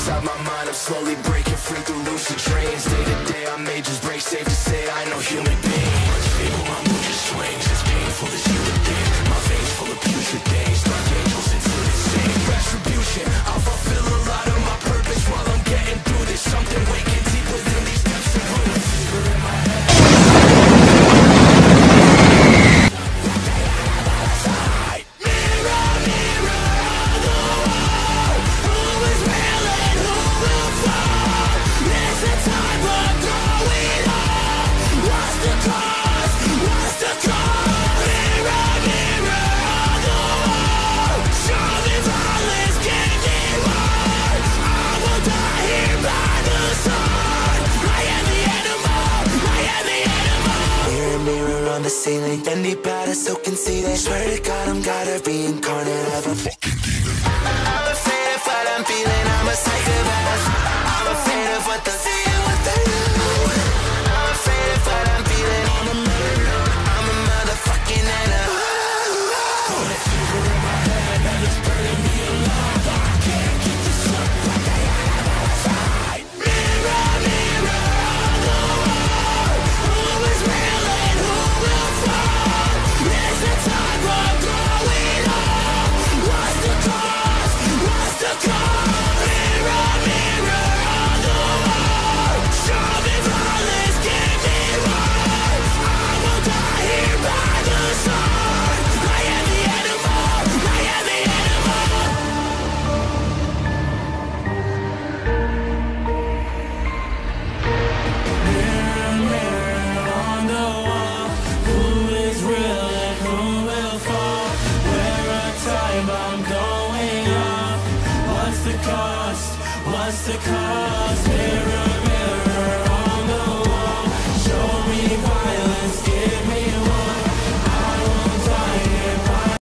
inside my mind, I'm slowly breaking free through lucid dreams. Day to day I may just break, safe to say I ain't no human being. Unstable, my mood just swings, as painful as you would think. My veins full of putrid things, dark angels into the same. Retribution, I'll fulfill a lot of my purpose while I'm getting through this. Something waking deep within these depths of ruin. Fever in my head. The ceiling, Fendi powder, so conceited. Swear to God, I'm gotta reincarnate of a fucking demon. I'm afraid of what I'm feeling. I'm a psychopath. I'm afraid of what they'll see and what they do. I'm afraid of what I'm feeling. I'm a murderer. I'm a motherfucking animal. Got a fever in my head and it's burning me alive. I can't keep this up like I have outside. Mirror, mirror on the wall, who is real and who will fall? Is the time we're growing up? What's the cause? What's the cause? Mirror, mirror on the wall, show me violence, give me more. I will die here by the sun. I am the animal, I am the animal. Mirror, mirror on the wall, who is real and who will fall? Where a time I'm going up. What's the cost? What's the cost?